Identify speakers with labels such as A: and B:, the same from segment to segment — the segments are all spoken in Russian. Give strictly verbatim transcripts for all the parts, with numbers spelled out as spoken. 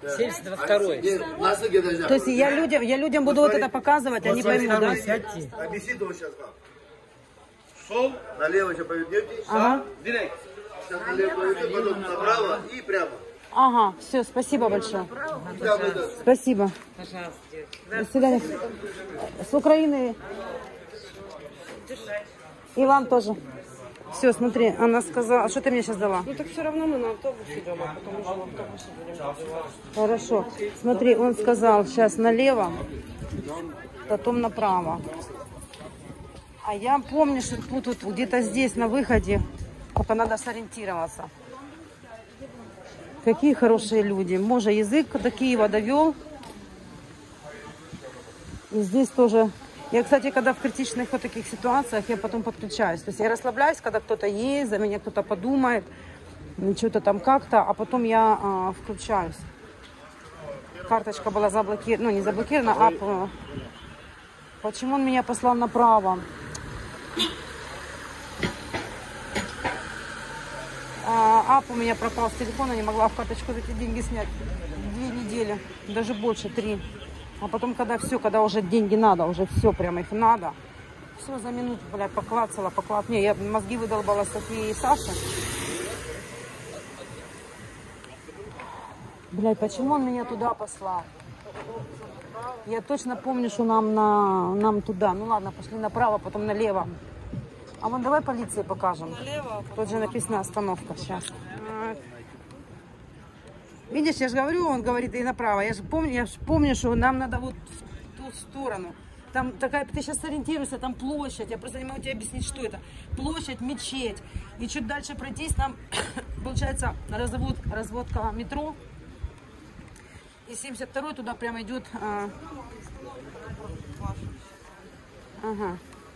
A: семьдесят второй.
B: То есть я людям, я людям буду вот это показывать, они поймут, да?
C: Объясните его сейчас как. Шел, налево сейчас повернете.
B: Ага.
C: Директ. Сейчас налево повернете, потом направо и прямо.
B: Ага, все, спасибо большое. Спасибо.
A: Пожалуйста.
B: До свидания. С Украины. И вам тоже. Все, смотри, она сказала, что ты мне сейчас дала?
D: Ну так все равно мы на автобус идем, а потом уже в автобусе будем добиваться.
B: Хорошо. Смотри, он сказал, сейчас налево, потом направо. А я помню, что тут, тут где-то здесь на выходе, только надо сориентироваться. Какие хорошие люди. Може, язык до Киева довел. И здесь тоже... Я, кстати, когда в критичных вот таких ситуациях, я потом подключаюсь. То есть я расслабляюсь, когда кто-то есть, за меня кто-то подумает, что-то там как-то, а потом я а, включаюсь. Карточка была заблокирована, ну не заблокирована, а... Почему он меня послал направо? А, ап у меня пропал с телефона, не могла в карточку эти деньги снять. Две недели, даже больше, три. А потом, когда все, когда уже деньги надо, уже все, прямо их надо. Все за минуту, блядь, поклацала, поклад. Не, я мозги выдолбала Софии и Саше. Блядь, почему он меня туда послал? Я точно помню, что нам, на, нам туда. Ну ладно, пошли направо, потом налево. А вон давай полиции покажем.
D: Налево.
B: Тут же написано остановка сейчас. Видишь, я же говорю, он говорит и направо. Я же помню, я же помню, что нам надо вот в ту сторону. Там такая, ты сейчас сориентируешься, там площадь. Я просто не могу тебе объяснить, что это. Площадь, мечеть. И чуть дальше пройтись, там получается развод, разводка метро. И семьдесят второй туда прямо идет. А... Ага.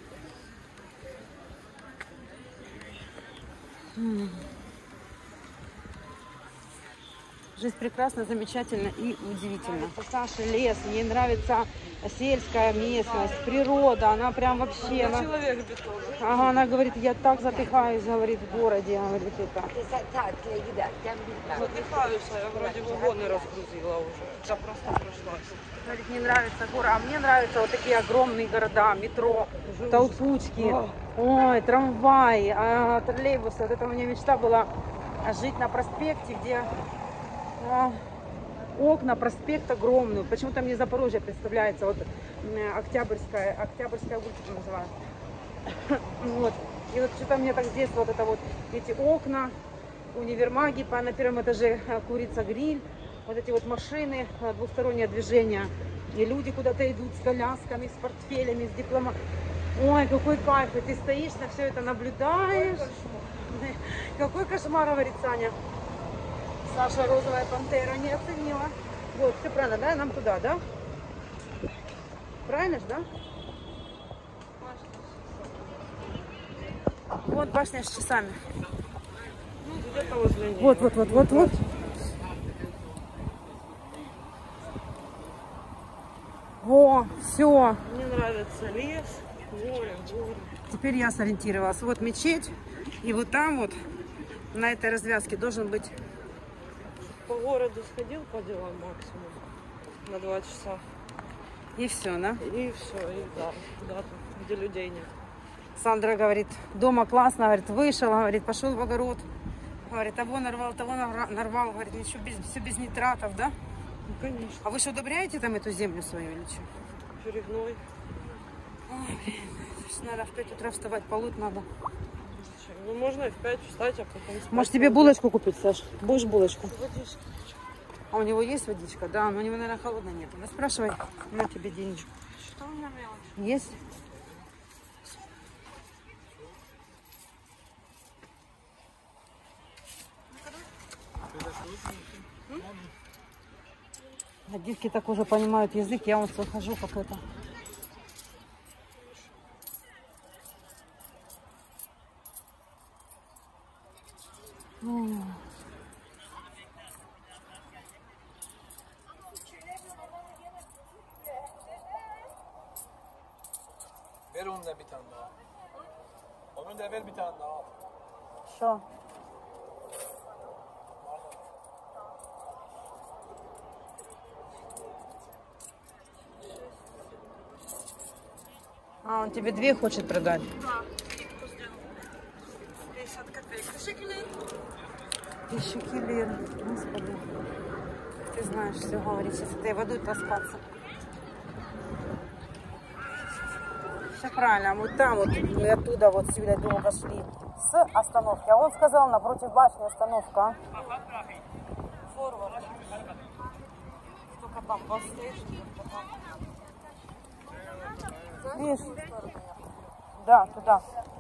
B: Жизнь прекрасна, замечательна и удивительна. Саша лес, ей нравится сельская местность, природа, она прям вообще... Она...
D: Человек бетон.
B: Ага, она говорит, я так затыхаюсь, говорит, в городе, говорит, это.
D: Задыхаюсь, а я вроде вагоны разгрузила уже. Я просто прошлась.
B: Говорит, не нравится город, а мне нравятся вот такие огромные города, метро, толкучки, ой, трамваи, а, троллейбусы. Вот это у меня мечта была жить на проспекте, где... окна, проспект огромный. Почему-то мне Запорожье представляется, вот Октябрьская, Октябрьская улица называют. Вот. И вот что-то мне так с детства вот это вот эти окна, универмаги, по на первом этаже курица гриль, вот эти вот машины, двухстороннее движение. И люди куда-то идут с колясками, с портфелями, с дипломатами. Ой, какой кайф, и ты стоишь, на все это наблюдаешь. Какой кошмар, говорит Саня. Саша розовая пантера не оценила. Вот, все правильно, да? Нам туда, да? Правильно же, да? Вот башня с часами.
D: Ну, где-то возле нее.
B: Вот, вот, вот, вот, вот. О, все.
D: Мне нравится лес, море, горы.
B: Теперь я сориентировалась. Вот мечеть. И вот там вот, на этой развязке, должен быть...
D: По городу сходил по делам максимум на два часа.
B: И все, да?
D: И все, и да, куда-то, где людей нет.
B: Сандра говорит, дома классно, говорит, вышел, говорит, пошел в огород. Говорит, того нарвал, того нарвал, говорит, ничего, без, все без нитратов, да?
D: Ну, конечно.
B: А вы что, удобряете там эту землю свою или что?
D: Перегной.
B: Ой, блин, надо в пять утра вставать, полоть надо.
D: Ну, можно и в пять встать, а потом спать.
B: Может, тебе булочку купить, Саш? Будешь булочку?
D: Водичка.
B: А у него есть водичка? Да, но у него, наверное, холодной нет. Да спрашивай, на тебе денежку.
D: Что у меня мелочь?
B: Есть? А девки так уже понимают язык, я вон хожу как это.
A: Ver onu da bir tane daha. Onu da ver bir tane daha.
B: Что? А, он тебе две хочет продать?
D: пятьдесят копеек. Тысяча лир.
B: Тысячу лир. Господи. Ты знаешь, все говорит. Сейчас этой водой таскаться. Все правильно. Вот там вот, мы оттуда вот с Юлей долго шли. С остановки. А он сказал, напротив башни остановка.
D: Форвард. Только там постейшн.
B: Видишь? Да, туда.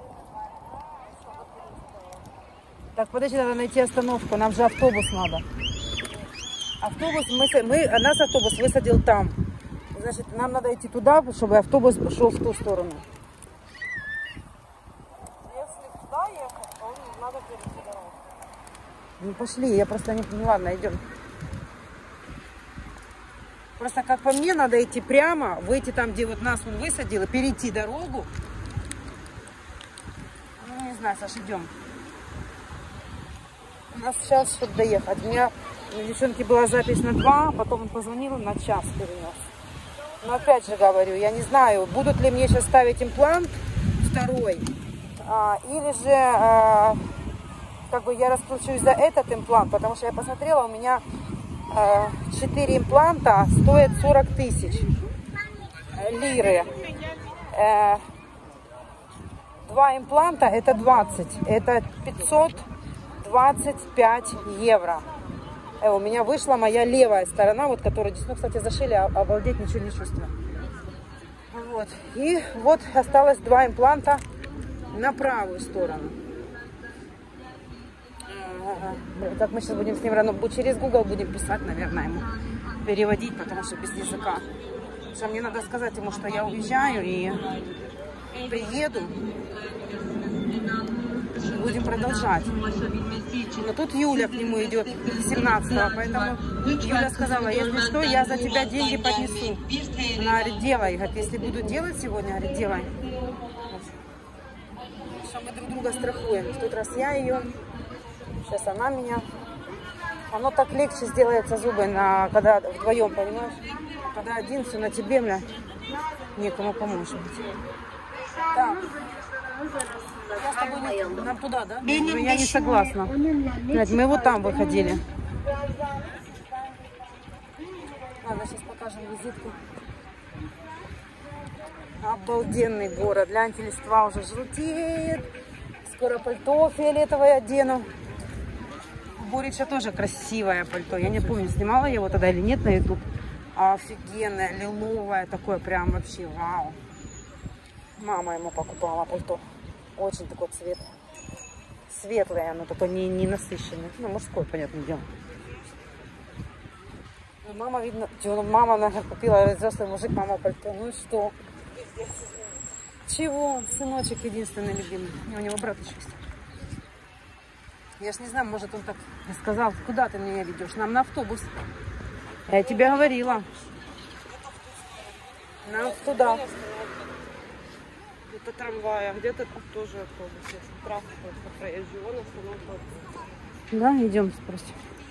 B: Так, подожди, надо найти остановку. Нам же автобус надо. Автобус, мы, мы, нас автобус высадил там. Значит, нам надо идти туда, чтобы автобус шел в ту сторону.
D: Если туда ехать, то надо перейти дорогу.
B: Ну пошли, я просто не поняла, ладно, идем. Просто, как по мне, надо идти прямо, выйти там, где вот нас он высадил, и перейти дорогу. Ну, не знаю, Саш, идем. У нас сейчас, чтобы доехать. У меня у девчонки была запись на два, потом он позвонил, на час перенес. Но опять же говорю, я не знаю, будут ли мне сейчас ставить имплант второй, а, или же а, как бы я раскручусь за этот имплант, потому что я посмотрела, у меня четыре импланта стоят сорок тысяч лиры. Два импланта это двадцать. Это пятьсот двадцать пять евро. Э, у меня вышла моя левая сторона, вот которую десну, кстати, зашили, обалдеть, ничего не чувствую. Вот. И вот осталось два импланта на правую сторону. Как мы сейчас будем с ним рано, через Google будем писать, наверное, ему, переводить, потому что без языка. Потому что мне надо сказать ему, что я уезжаю и приеду. Будем продолжать. Но тут Юля к нему идет семнадцатого, поэтому Юля сказала, если что, я за тебя деньги поднесу. Она говорит, делай. Говорит, если буду делать сегодня, говорит, делай. Что мы друг друга страхуем. В тот раз я ее, сейчас она меня. Оно так легче сделается зубы, на, когда вдвоем, понимаешь? Когда один, все на тебе, бля, некому помочь. Так. Я с тобой не... Нам туда, да? Ну, я не согласна. Блядь, мы вот там выходили. Ладно, сейчас покажем визитку. Обалденный город. Гляньте, листва уже желтеет. Скоро пальто фиолетовое одену. Борича тоже красивое пальто. Я не помню, снимала я его тогда или нет на ютуб. Офигенное, лиловое такое, прям вообще вау. Мама ему покупала пальто. Очень такой цвет. Светлое, оно такое не, не насыщенное. Ну, мужское, понятное дело. Ну, мама, видно, мама, наверное, купила, взрослый мужик, мама пальто. Ну и что? Чего? Сыночек единственный любимый. У него брат еще есть. Я ж не знаю, может он так сказал, куда ты меня ведешь? Нам на автобус. Я тебе говорила. Нам туда.
D: Это трамвай, а где-то тут тоже автобус. Если транспорт по проезжу, он остановка.
B: Да, идем спросим.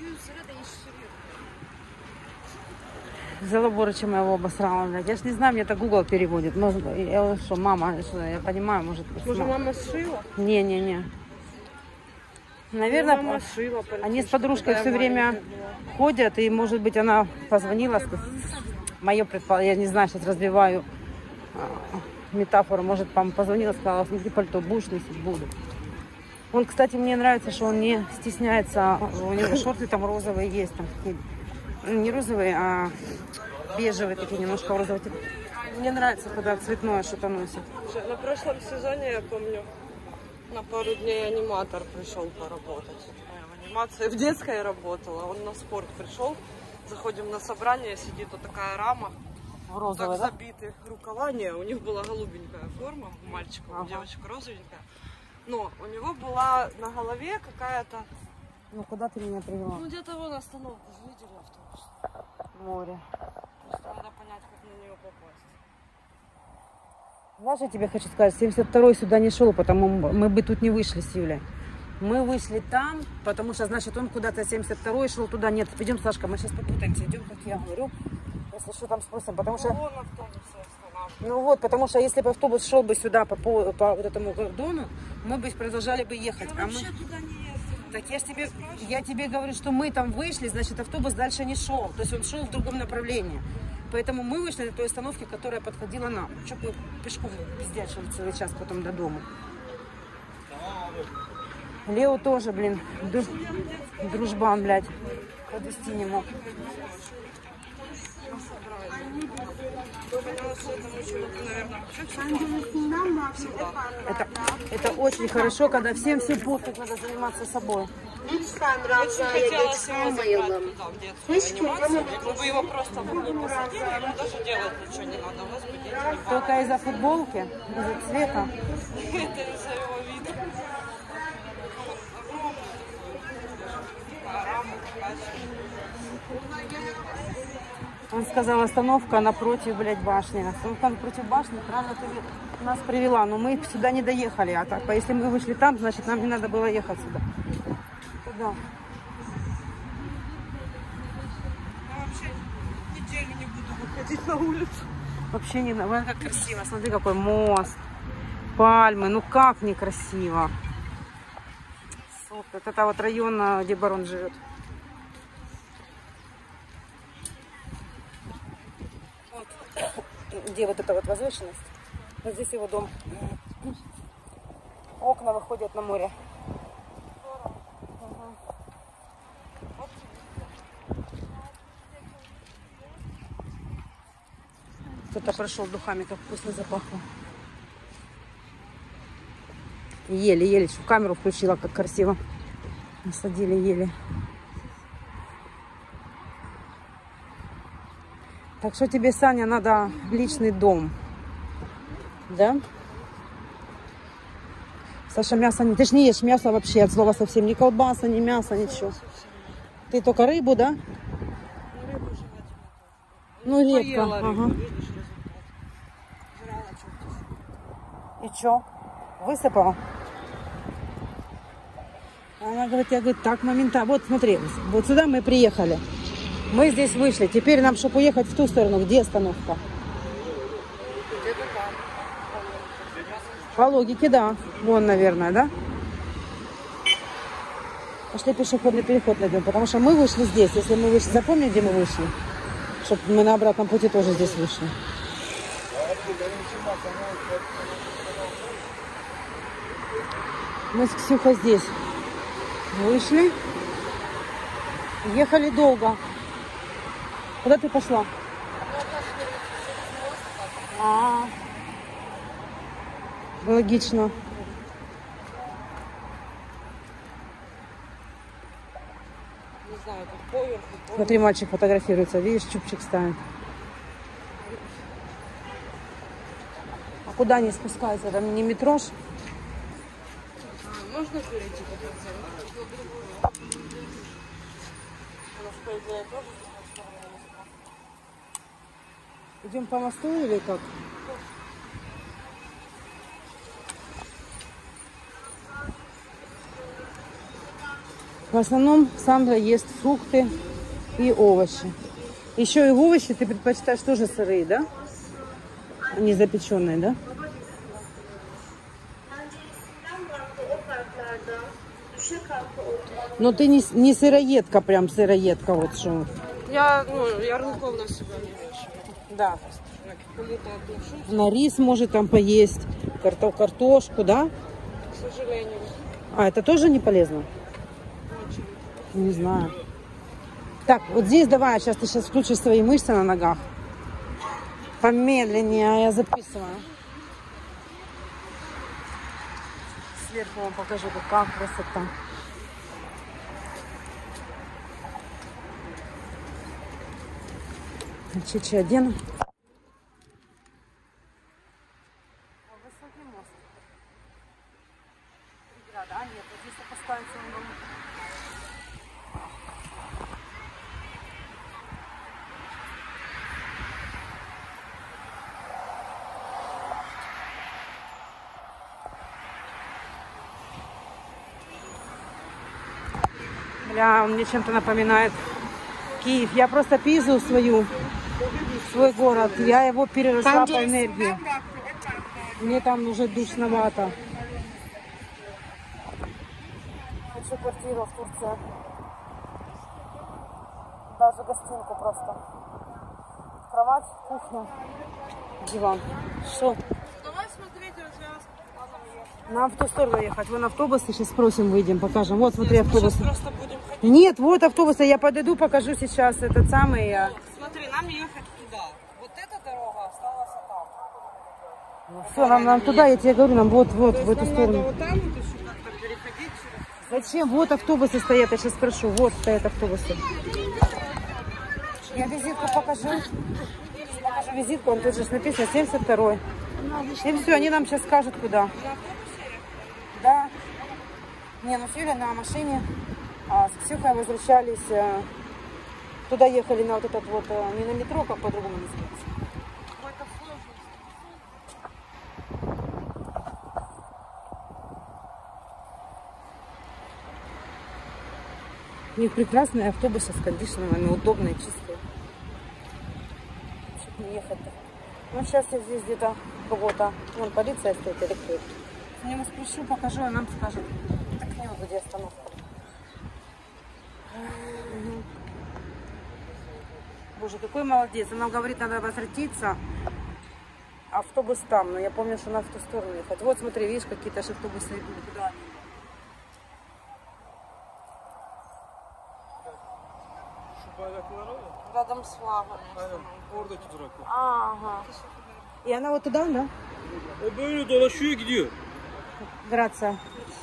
B: За Борыча моего обосрала, блядь. Я ж не знаю, мне это Google переводит. Может, я что, мама, что, я понимаю, может...
D: Может, мама сшила?
B: Не-не-не. Наверное,
D: мама шила,
B: они с подружкой все время ходят, и, может быть, она позвонила, мое предположение, я не знаю, сейчас разбиваю метафору, может, позвонила, сказала, смотри, пальто будешь носить? Буду. Он, кстати, мне нравится, что он не стесняется, у него шорты там розовые есть, там такие, не розовые, а бежевые такие, немножко розовые. Мне нравится, когда цветное что-то носит.
D: На прошлом сезоне, я помню, на пару дней аниматор пришел поработать. Я в анимации в детской работала, он на спорт пришел. Заходим на собрание, сидит вот такая рама.
B: В розовой,
D: так
B: да?
D: забиты рукава. Не, у них была голубенькая форма, у мальчика, ага. У девочек розовенькая. Но у него была на голове какая-то...
B: Ну, куда ты меня привела?
D: Ну, где-то вон остановку, видели автобус?
B: Море.
D: Просто надо понять, как на нее попасть.
B: Знаешь, я тебе хочу сказать, семьдесят второй сюда не шел, потому мы бы тут не вышли с Юлей. Мы вышли там, потому что, значит, он куда-то семьдесят второй шел туда. Нет, пойдем, Сашка, мы сейчас попутаемся, идем, как я говорю. Если что, там спросим, потому что...
D: Вон автобусы
B: Ну вот, потому что если бы автобус шел бы сюда по, по, по вот этому кордону, мы бы продолжали бы ехать. А мы...
D: туда не ездим.
B: Так я ж тебе, я тебе говорю, что мы там вышли, значит автобус дальше не шел. То есть он шел в другом направлении. Поэтому мы вышли на той остановке, которая подходила нам. Что бы пешком пиздячили целый час потом до дома. Лео тоже, блин, дру... дружбан, блядь, подвести не мог. Это, это очень хорошо, когда всем все пофиг, надо заниматься собой.
D: Очень хотелось его забрать туда, в детскую анимацию. Мы бы его просто в углу посадили, ему даже делать ничего не надо. У нас бы дети не бегали.
B: Только из-за футболки, из-за цвета.
D: Это из-за его вида.
B: Он сказал, остановка напротив, блядь, башни. Остановка напротив башни, правильно ты нас привела. Но мы сюда не доехали. А так, если мы вышли там, значит, нам не надо было ехать сюда. Туда.
D: Я вообще неделю не буду выходить на улицу.
B: Вообще не надо. Вон как красиво. Смотри, какой мост. Пальмы. Ну как некрасиво. Супер. Это вот район, где барон живет. Вот. Где вот эта вот возвышенность. Вот здесь его дом. Окна выходят на море. Кто-то прошел духами, как вкусно запахло. Еле-еле, в камеру включила, как красиво. Насадили еле. Так что тебе, Саня, надо личный дом. Да? Саша, мясо не... Ты ж не ешь мясо вообще от слова совсем. Ни колбаса, ни мясо, ничего. Ты только рыбу, да? Ну, редко. Ага. И чё? Высыпала? Она говорит, я говорю, так, моментально. Вот смотри, вот сюда мы приехали. Мы здесь вышли. Теперь нам, чтобы уехать в ту сторону, где остановка? По логике, да. Вон, наверное, да? Пошли пешеходный переход найдем, потому что мы вышли здесь. Если мы вышли, запомни, где мы вышли? Чтобы мы на обратном пути тоже здесь вышли. Мы с Ксюхой здесь вышли. Ехали долго. Куда ты пошла? А, логично.
D: Не знаю, тут поверху.
B: Смотри, мальчик фотографируется. Видишь, чубчик ставит. А куда они спускаются? Там не метро ж?
D: Можно перейти по концу?
B: Идем по мосту или как? В основном Сандра ест фрукты и овощи. Еще и овощи ты предпочитаешь тоже сырые, да? А не запеченные, да? Но ты не, не сыроедка, прям сыроедка, вот что.
D: Я, ну, ярлыков на себя не вешаю.
B: Да.
D: Я к кому-то отношусь,
B: На рис может там поесть, карто, картошку, да?
D: к сожалению.
B: А, это тоже не полезно?
D: Очень.
B: Не знаю. Так, вот здесь давай, сейчас ты сейчас включишь свои мышцы на ногах. Помедленнее, а я записываю. Сверху вам покажу, какая красота. Чичи одену. Высокий мост. Преграда. А нет, вот здесь поставится он. Бля, он мне чем-то напоминает Киев. Я просто Пизу свою свой город. Я его переросла по энергии. Мне там уже душновато. Хочу квартиру в Турции. Даже гостинку просто. Кровать, кухня, диван. Что?
D: Давай смотреть, развязку.
B: Нам в ту сторону ехать. Вон автобусы, сейчас спросим, выйдем, покажем. Вот, смотри, автобус.
D: Просто будем ходить.
B: Нет, вот автобусы. Я подойду, покажу сейчас этот самый. Я...
D: Смотри, нам ехать туда. Вот эта дорога осталась там.
B: Ну, все, нам, нам туда, я тебе говорю, нам вот, вот, в эту
D: Нам
B: сторону.
D: надо вот там вот еще как-то переходить через...
B: Зачем? Вот автобусы стоят, я сейчас спрошу. Вот стоят автобусы. Я визитку покажу. Покажу визитку, он тут же написано семьдесят второй. И все, они нам сейчас скажут, куда. Да. Не, ну с Юлей на машине. А с Ксюхой возвращались. э, Туда ехали на вот этот вот, э, не на метро, как по-другому называется. У них прекрасные автобусы с кондиционерами, удобные, чистые. Чтобы не ехать-то. Ну, сейчас я здесь где-то кого-то. Вон полиция стоит, электрик. Я ему спрошу, покажу, а нам скажет. Так не вот где остановка. Боже, какой молодец. Она говорит, надо возвратиться. Автобус там, но я помню, что надо в ту сторону ехать. Вот смотри, видишь, какие-то же автобусы идут. Куда они?
D: Рядом с флагами.
A: Aynen. Oradaki durakta.
B: Ага. И она вот туда, да?
A: O böyle dolaşıyor gidiyor.
B: Грация.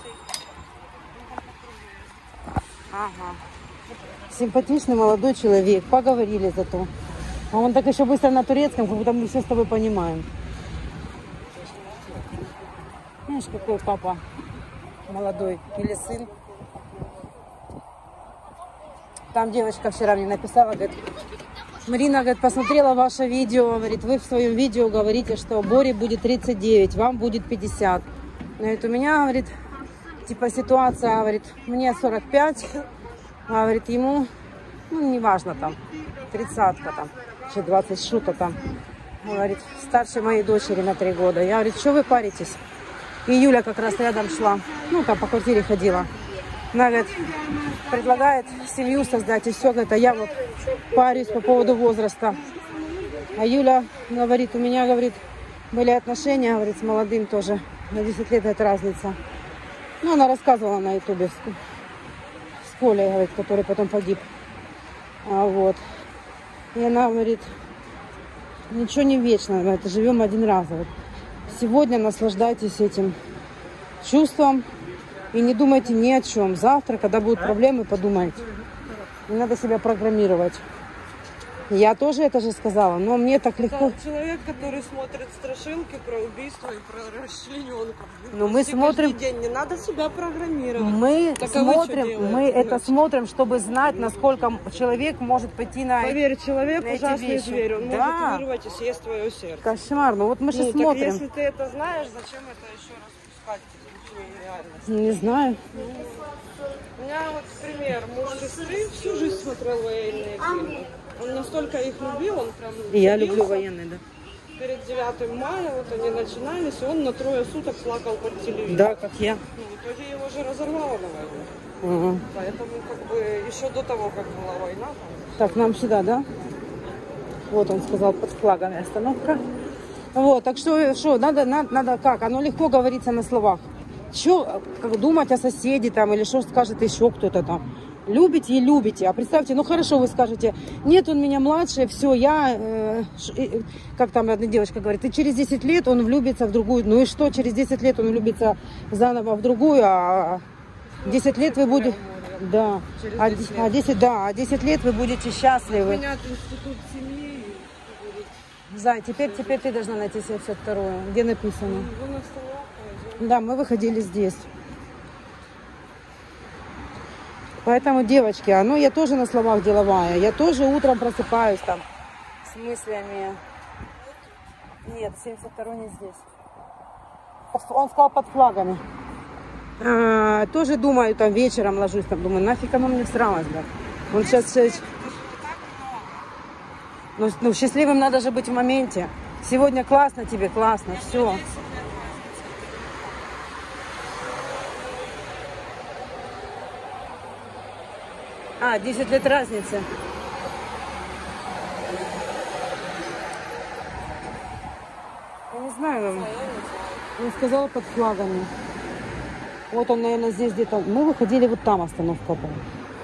B: Ага. Симпатичный молодой человек. Поговорили зато. А он так еще быстро на турецком, как будто мы все с тобой понимаем. Знаешь, какой папа молодой или сын. Там девочка вчера мне написала, говорит, Марина, говорит, посмотрела ваше видео, говорит, вы в своем видео говорите, что Боре будет тридцать девять, вам будет пятьдесят. Говорит, у меня, говорит, типа ситуация, говорит, мне сорок пять, а, говорит, ему, ну, неважно там, тридцатка там, еще двадцать шута там, говорит, старше моей дочери на три года. Я, говорит, что вы паритесь? И Юля как раз рядом шла, ну, там по квартире ходила. Она, говорит, предлагает семью создать, и все, говорит, а я вот парюсь по поводу возраста. А Юля говорит, у меня, говорит, были отношения, говорит, с молодым тоже, на десять лет это разница. Ну, она рассказывала на ютубе с, с Колей, говорит, который потом погиб. А, вот. И она говорит, ничего не вечно, говорит, живем один раз. Говорит. Сегодня наслаждайтесь этим чувством. И не думайте ни о чем. Завтра, когда будут проблемы, подумайте. Не надо себя программировать. Я тоже это же сказала, но мне так легко.
D: Да, человек, который смотрит страшилки про убийство и про расчлененку.
B: Но мы смотрим.
D: День. Не надо себя программировать.
B: Мы
D: Так, а вы что
B: смотрим,
D: делаете?
B: мы это смотрим, чтобы знать, насколько человек может пойти на.
D: Поверь, человек
B: на эти
D: ужасный
B: вещи.
D: зверь. Он
B: Да.
D: может вырвать и съесть твое сердце.
B: Кошмар. Ну вот мы же
D: Ну, так
B: смотрим.
D: если ты это знаешь, зачем это еще раз пускать в свою реальность?
B: Не знаю.
D: У меня вот пример. Муж сестры всю жизнь смотрел военные фильмы. Он настолько их любил, он прям...
B: И я
D: садился
B: люблю военные, да.
D: Перед девятым мая вот они начинались, и он на трое суток плакал под телевизором.
B: Да, как я.
D: Ну, в итоге его же разорвало на войне.
B: Ага.
D: Поэтому как бы еще до того, как была война. Там...
B: Так, нам сюда, да? Вот он сказал, под флагами остановка. Вот, так что, что надо, надо, надо как? Оно легко говорится на словах. Что, как думать о соседе там, или что скажет еще кто-то там. Любите и любите. А представьте, ну хорошо, вы скажете, нет, он меня младше, все, я, э, ш, э, как там одна девочка говорит, и через десять лет он влюбится в другую. Ну и что, через десять лет он влюбится заново в другую, а десять лет вы будете... Да, а, а десять, да, а десять лет вы будете счастливы.
D: Менять институт семьи.
B: Зай, теперь, теперь ты должна найти семьдесят второе. Где написано?
D: Вы на столах,
B: Да, мы выходили здесь. Поэтому, девочки, а ну я тоже на словах деловая. Я тоже утром просыпаюсь там с мыслями. Нет, семьдесят второй не здесь. Он сказал под флагами. А, тоже думаю, там вечером ложусь, там думаю, нафиг оно мне всралось, да. Он сейчас... Ну, ну, счастливым надо же быть в моменте. Сегодня классно тебе, классно, все. А, десять лет разницы. Я не знаю, он сказал под флагами. Вот он, наверное, здесь где-то. Мы выходили, вот там остановка была.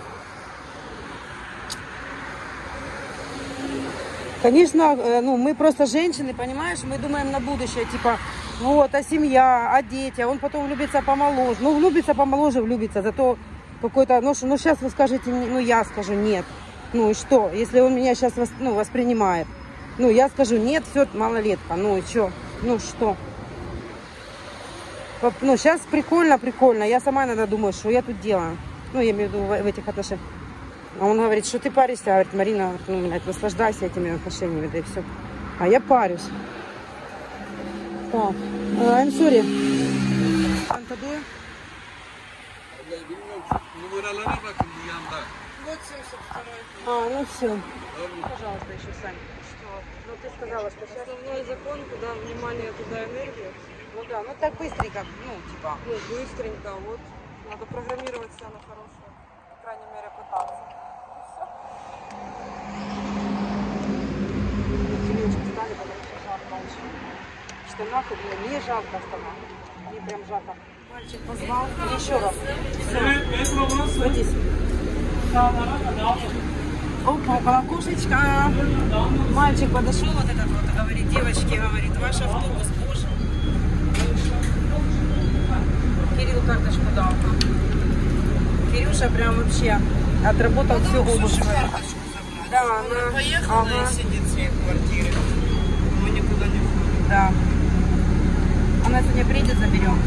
B: Конечно, ну, мы просто женщины, понимаешь, мы думаем на будущее, типа, вот, а семья, а дети, а он потом влюбится помоложе. Ну, влюбится помоложе, влюбится, зато какой-то, ну, ну, сейчас вы скажете, ну, я скажу нет. Ну, и что, если он меня сейчас, ну, воспринимает? Ну, я скажу нет, все, малолетка, ну, и что, ну, что? Ну, сейчас прикольно, прикольно, я сама иногда думаю, что я тут делаю. Ну, я имею в виду в, в этих отношениях. А он говорит, что ты паришься, говорит, Марина, ну, блядь, наслаждайся этими отношениями, да и все. А я парюсь. Так, I'm sorry. Антадуя?
A: Numaralara bakın bu yanda.
D: Вот семьдесят второй.
B: А, ну все. Пожалуйста, еще Сань.
D: Что?
B: Ну, ты сказала, что сейчас...
D: Основной закон, куда внимание, туда энергия.
B: Ну да, ну так быстренько, ну, типа.
D: Ну, быстренько, вот. Надо программировать себя на хорошее. По крайней мере, пытаться.
B: Девочки стали, потому что жарко очень. В штанах, и мне жарко в штанах. Мне прям жарко. Мальчик позвал. Еще раз. Все. Садись. Опа, около кошечка. Мальчик подошел, вот этот вот, говорит, девочки, говорит, ваш автобус, боже. Кирилл карточку дал. Кирюша прям вообще отработал всю обувь. Да, она поехала ага.
A: И сидит в своей квартире. Мы никуда не ходим.
B: Да. Она сегодня приедет, заберем.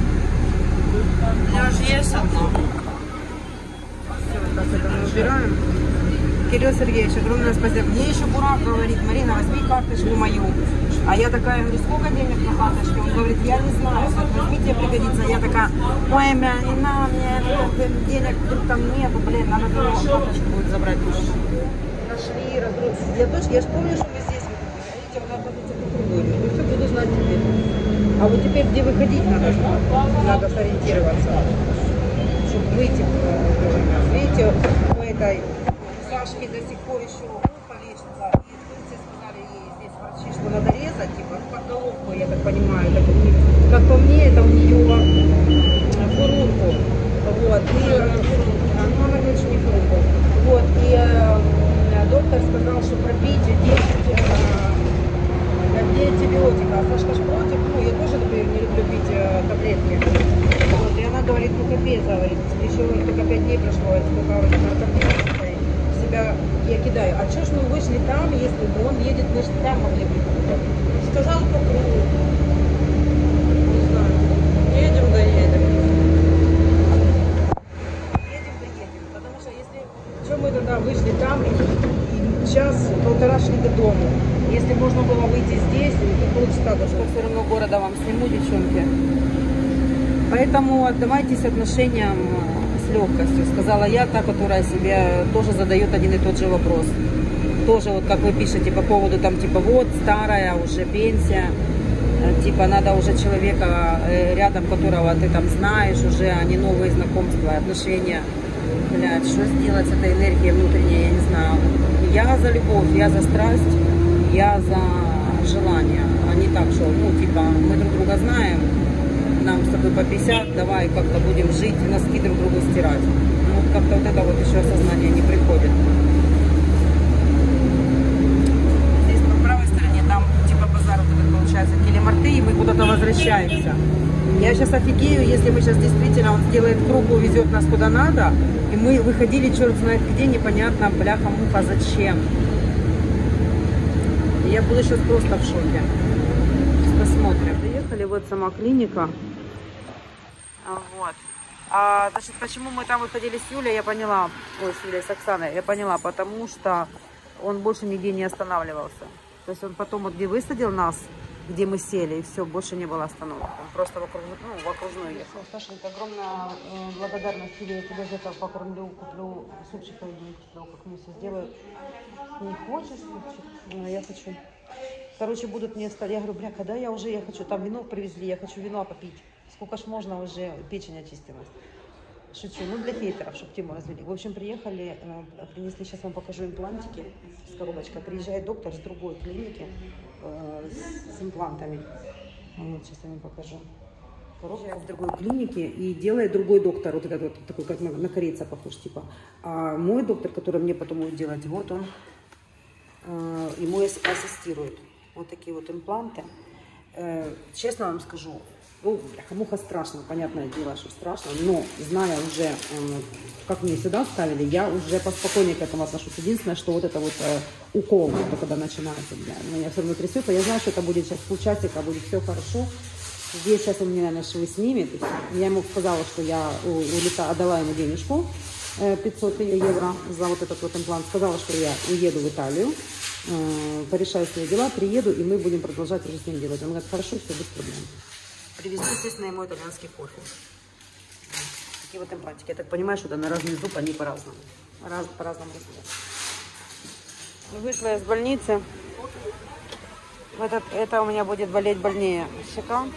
D: У меня же есть одно.
B: Все, вот так это мы убираем. Кирилл Сергеевич, огромное спасибо. Мне еще Бурак говорит, Марина, возьми карточку мою. А я такая, говорю, сколько денег на карточке? Он говорит, я не знаю, вот возьми, тебе пригодится. Я такая, ой, мя, не на, мне денег вдруг там нету, блин, надо было карточку будет забрать. Нашли, разрушили. Я тоже, я же помню, что мы здесь выходили. Видите, она находится по другой. Ну все, буду знать теперь. А вот теперь где выходить надо, надо сориентироваться. Чтобы выйти. Видите, у этой Сашки до сих пор еще ухо лечится. И все сказали ей здесь врачи, что надо резать, типа, ну, под головку, я так понимаю. Так, как по мне, это у нее фурунку. Вот. И, ну, она говорит, что не фурунку. Вот. И э, доктор сказал, что пропить десять антибиотика. А Сашка ж против, ну, я тоже, например, не люблю пить э, таблетки. Вот. И она говорит, ну, капец, говорит, еще только пять дней прошло, сколько, говорит, наркотиков себя я кидаю. А что ж мы вышли там, если бы он едет, мы же там могли бы.
D: Сказал по кругу. Не знаю. Едем, да едем.
B: Едем, да едем. Потому что если... Что мы тогда вышли там и, и час, полтора шли до дома. Если можно было выйти здесь, и полчаса, то что все равно города вам сниму, девчонки. Поэтому отдавайтесь отношениям с легкостью, сказала я, та, которая себе тоже задает один и тот же вопрос. Тоже вот как вы пишете по поводу там типа вот старая уже пенсия, типа надо уже человека рядом, которого ты там знаешь уже, а не новые знакомства, отношения. Блядь, что сделать с этой энергией внутренней, я не знаю. Я за любовь, я за страсть, я за желание, а не так, что ну типа мы друг друга знаем, нам с тобой по пятьдесят, давай как-то будем жить, носки друг другу стирать. Ну, вот как-то вот это вот еще осознание не приходит. Здесь по правой стороне, там типа базар вот этот получается, Келемарты, и мы куда-то возвращаемся. Я сейчас офигею, если мы сейчас действительно, он сделает круг, увезет нас куда надо, и мы выходили черт знает где, непонятно, бляха-муха, зачем. И я буду сейчас просто в шоке. Сейчас посмотрим. Приехали, вот сама клиника. Вот. А, значит, почему мы там выходили с Юлей, я поняла. Ой, с Юлей, с Оксаной, я поняла, потому что он больше нигде не останавливался. То есть он потом, вот где высадил нас, где мы сели, и все, больше не было остановок. Он просто вокруг, ну, в окружную ехал. Сашенька, огромная э, благодарность тебе. Я тебе за это покормлю, куплю супчика и как мне все сделают. Не хочешь супчик? Ну, я хочу. Короче, будут мне стать. Я говорю, бля, когда я уже, я хочу, там вино привезли, я хочу вино попить. Сколько ж можно, уже печень очистилась. Шучу, ну для хейтеров, чтобы тему развели. В общем, приехали, э, принесли, сейчас вам покажу имплантики с коробочкой. Приезжает доктор с другой клиники э, с, с имплантами. Вот, сейчас я вам покажу. Коробка в другой клинике и делает другой доктор, вот этот вот, такой, как на, на корейца похож, типа. А мой доктор, который мне потом будет делать, вот он, э, ему ассистирует. Вот такие вот импланты. Э, честно вам скажу, ну, бляха-муха страшно, понятное дело, что страшно, но зная уже, э, как мне сюда ставили, я уже поспокойнее к этому отношусь. Единственное, что вот это вот э, укол, это когда начинается, бля, меня все равно трясется, я знаю, что это будет сейчас полчасика, будет все хорошо. Здесь сейчас он мне, наверное, швы снимет. Я ему сказала, что я улета, отдала ему денежку, э, пятьсот евро за вот этот вот имплант. Сказала, что я уеду в Италию, э, порешаю свои дела, приеду, и мы будем продолжать уже с ним делать. Он говорит, хорошо, все, без проблем. Привезли, естественно, ему итальянский кофе. Такие вот имплантики. Я так понимаю, что это на разный зуб, они по-разному. Раз, по-разному размеру. Вышла из больницы. Этот, это у меня будет болеть больнее щека.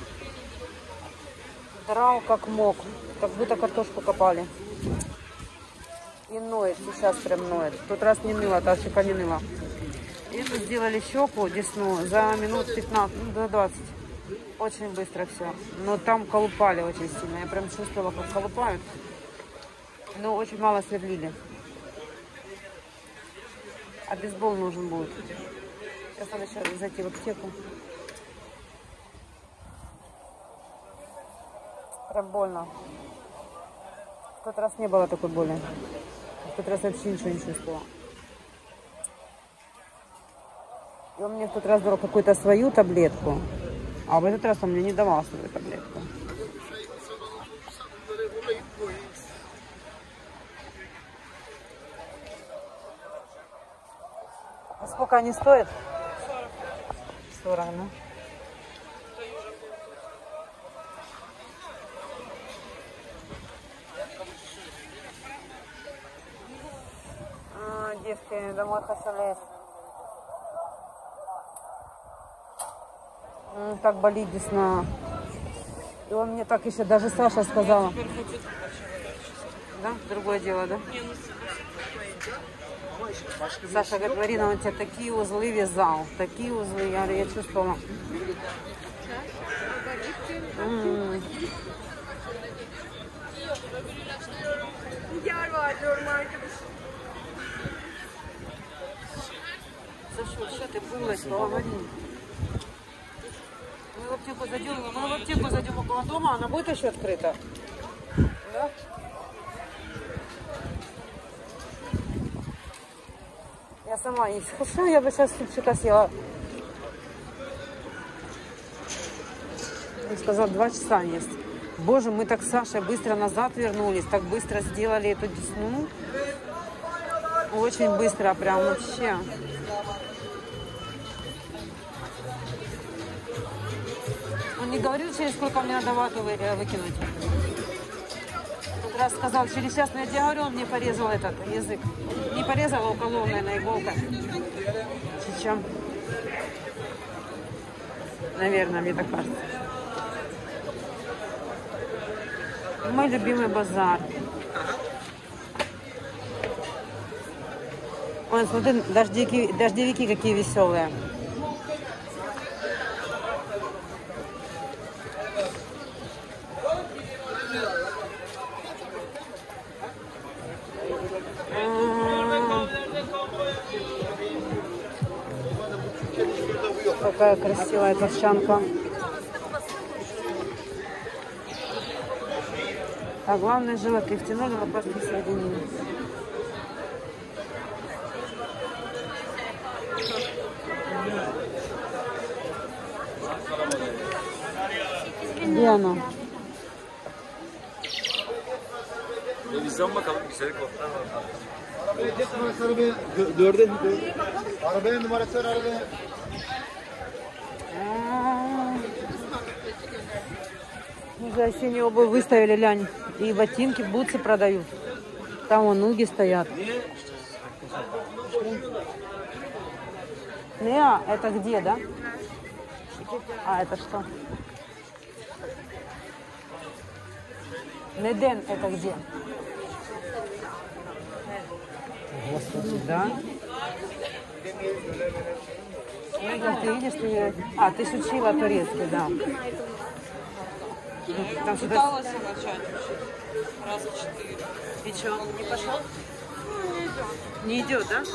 B: Драл как мог. Как будто картошку копали. И ноет. Сейчас прям ноет. В тот раз не ныла, та щека не ныла. И тут сделали щеку, десну, за минут пятнадцать, ну, до двадцати. Очень быстро все. Но там колупали очень сильно. Я прям чувствовала, как колупают. Но очень мало сверлили. А бейсбол нужен будет. Сейчас надо сейчас зайти в аптеку. Прям больно. В тот раз не было такой боли. В тот раз я вообще ничего не чувствовала. И он мне в тот раз дал какую-то свою таблетку. А в этот раз он мне не давал свою таблетку. А сколько они стоят? сорок, да? А, девки, домой хочу лезть. Так болит десна. И он мне так еще, даже Саша сказала. Да? Другое дело, да? Саша говорит, Марина, он тебе такие узлы вязал. Такие узлы, я, я чувствовала. М-м-м. Саша, что ты булась, поговори. Мы в аптеку зайдем, мы в аптеку зайдем около дома, она будет еще открыта? Да? Я сама не хочу, я бы сейчас супчика съела. Он сказал, два часа есть. Боже, мы так с Сашей быстро назад вернулись, так быстро сделали эту десну. Очень быстро, прям вообще. Он не говорил, через сколько мне надо вату выкинуть. Тот раз сказал, через час, но я тебе говорю, он мне порезал этот язык. Не порезал, а уколол, наверное, иголкой. Сейчас. Наверное, мне так кажется. Мой любимый базар. Ой, смотри, дождевики, дождевики какие веселые. Какая красивая торчанка. А главное, животы втянули, вопрос не соединили. Где она?
A: Televizyon bakalım, güzel koplar var.
C: Arabaya dörde arabaya numarası var arabaya.
B: А-а-а. Уже осеннюю обувь выставили, лянь. И ботинки, бутсы продают. Там вон нуги стоят. Неа, это где, да? А, это что? Неден, это где? Господи, да? Ну, как ты видишь, ты... А, ты ж учила турецкий, да. Там что-то...
D: Пыталась начать учить. Раз четыре.
B: И что, не пошел?
D: Ну, не идет.
B: Не идет, да?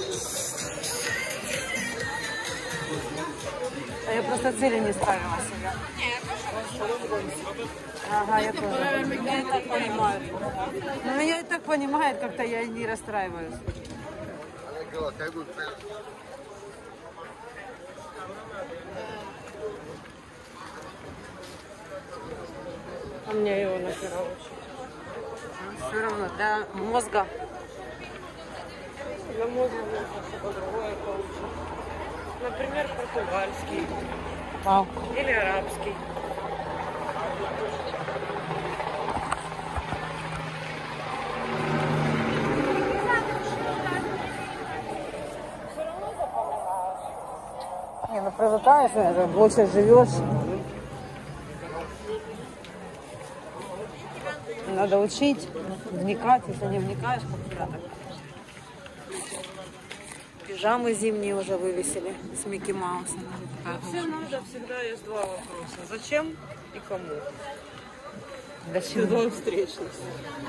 B: А я просто цели не ставила себя. Ага, я тоже. Меня и так понимают. Но меня и так понимают, как-то я не расстраиваюсь.
D: А мне его нахера учить?
B: Все равно для мозга.
D: Для мозга нужно что-то другое получить. Например, португальский.
B: Вау.
D: Или арабский.
B: Не, ну привыкаешь, наверное, больше живешь. Надо учить, вникать, если не вникаешь, как я так. Пижамы зимние уже вывесили с Микки Маусом.
D: Всем надо, всегда есть два вопроса. Зачем и кому?
B: До чего?
D: Сезон встречности.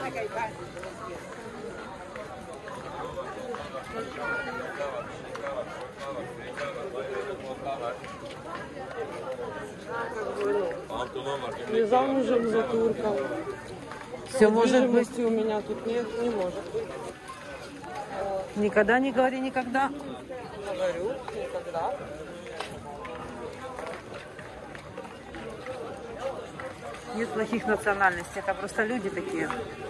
D: Не замужем за турком.
B: Все может быть.
D: Недвижимости у меня тут нет, не может быть.
B: Никогда не говори никогда.
D: Говорю, никогда.
B: Нет плохих национальностей, это просто люди такие.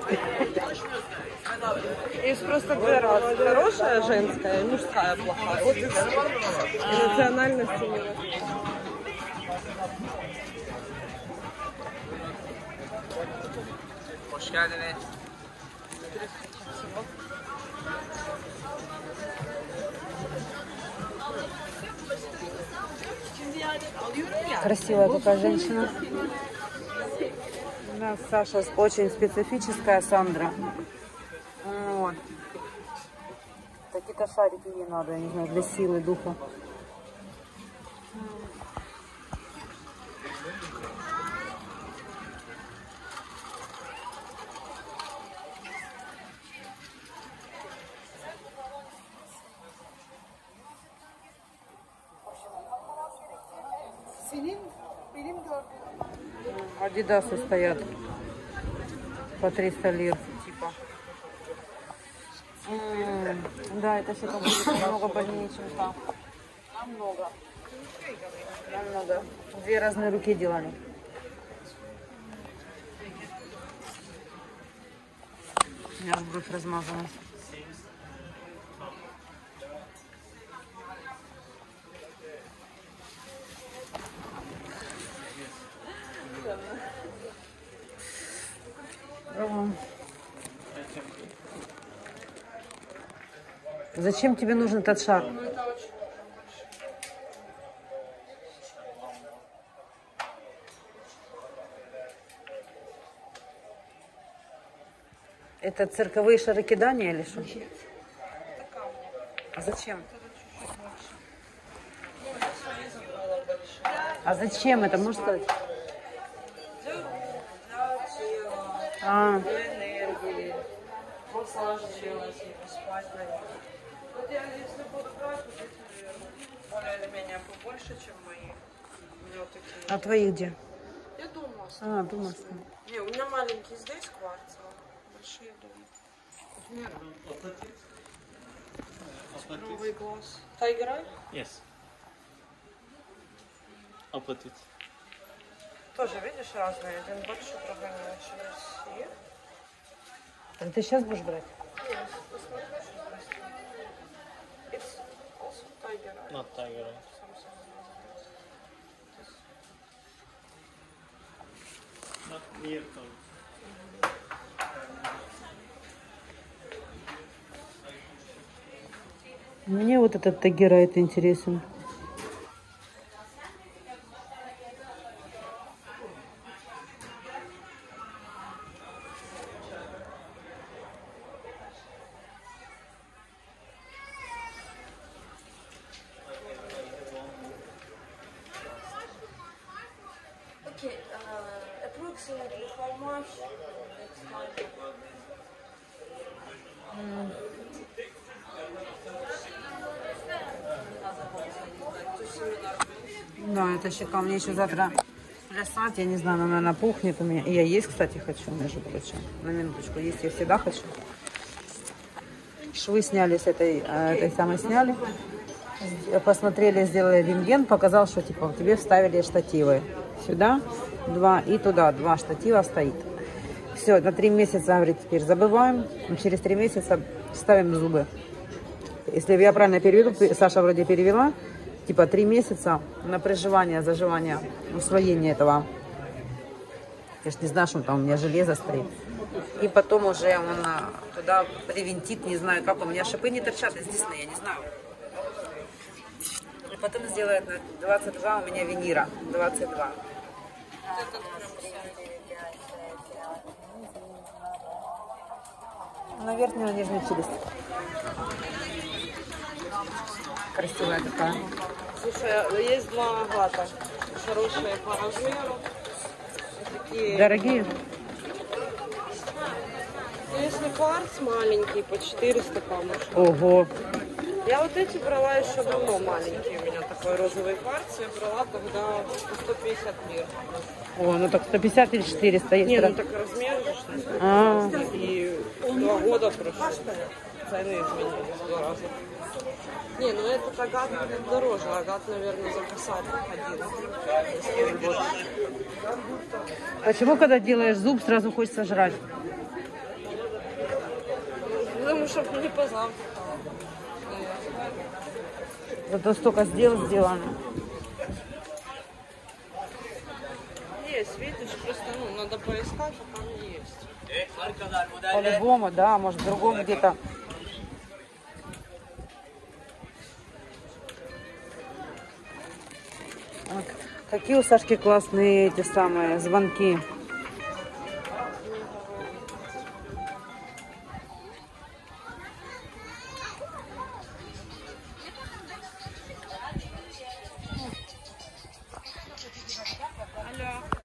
D: Есть просто две разные. Хорошая женская и мужская плохая. Вот и все. И национальности не важно.
A: Hoş geldiniz.
B: Красивая какая женщина. Да, Саша очень специфическая, Сандра. Вот. Какие-то шарики ей надо, я не знаю, для силы духа. Адидасы стоят по триста лир, типа. М-м, да, это все как будет намного больнее, чем там. Намного. Намного. Две разные руки делали. У меня аж бровь размазалась. Зачем тебе нужен этот шар? Это цирковые шары кидания или что? А зачем? А зачем это, можешь сказать? А.
D: Энергии. Массаж делать, спать на них. Вот я если буду брать, вот эти, более или менее побольше, чем мои. У меня вот такие.
B: А твои где?
D: Я дома.
B: А, дома оставил.
D: Не, у меня маленькие здесь кварцевые, большие дома. Новый глаз. Тайгерай?
E: Yes. Opposite.
D: Тоже, видишь, разные. Один больше, другой меньше. Россия.
B: Так ты сейчас будешь брать?
D: Yes, посмотри, что здесь. It's also Tiger Eye.
E: Not tiger.
D: Samsung.
B: Мне вот этот Тагирайт интересен.
D: Okay, uh, approximately how much? It's like...
B: Да, это щека. Мне еще завтра плясать. Я не знаю, она, наверное, пухнет у меня. И я есть, кстати, хочу, между прочим. На минуточку. Есть я всегда хочу. Швы сняли с этой, э, этой самой сняли. Посмотрели, сделали рентген. Показал, что типа тебе вставили штативы. Сюда два и туда два штатива стоит. Все, на три месяца, говорит, теперь забываем. Через три месяца ставим зубы. Если я правильно переведу, Саша вроде перевела, типа три месяца на приживание, заживание, усвоение этого. Я ж не знаю, что там у меня железо стоит. И потом уже он туда привинтит, не знаю как. У меня шипы не торчат из десны, я не знаю. И потом сделает на двадцать два у меня винира. двадцать два. На верхнюю нижнюю челюсть. Красивая такая.
D: Слушай, есть два агата. Хорошие по размеру. Такие...
B: Дорогие?
D: Если кварц маленький, по четыреста камушек.
B: Ого.
D: Я вот эти брала еще давно, маленькие у меня такой розовый кварц. Я брала когда сто пятьдесят лир.
B: О, ну так сто пятьдесят или четыреста есть.
D: Не, ну так размер же, что ли.
B: А,
D: И два года прошло. Цены изменились в два раза. Не, ну этот агат дороже. Агат, наверное, за посадку ходил. Если больше.
B: почему, когда делаешь зуб, сразу хочется жрать?
D: Потому что не позавтракала.
B: Зато столько дел сделано.
D: Есть, видишь, просто ну, надо поискать, а там есть.
B: По-любому, да, может в другом где-то. Вот. Какие у Сашки классные эти самые звонки.